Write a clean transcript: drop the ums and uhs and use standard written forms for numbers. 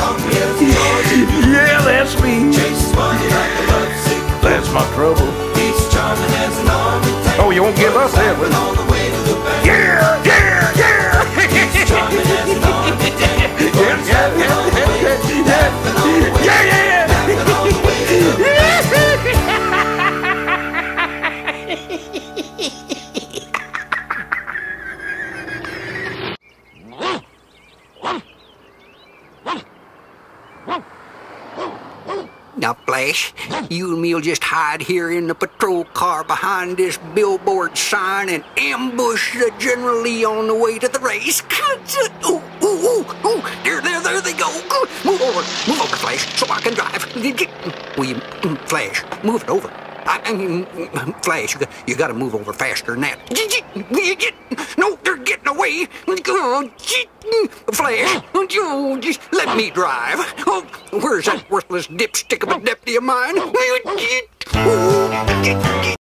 Yeah, that's me. That's my trouble. Oh, you won't give up there, will you? Yeah, yeah, yeah. Now, Flash, you and me'll just hide here in the patrol car behind this billboard sign and ambush the General Lee on the way to the race. Ooh, ooh, ooh, ooh. There they go. Move over, Flash, so I can drive. Will you, Flash, move it over. Flash, you gotta move over faster than that. No, they're getting away. Flash, just let me drive. Oh, where's that worthless dipstick of a deputy of mine?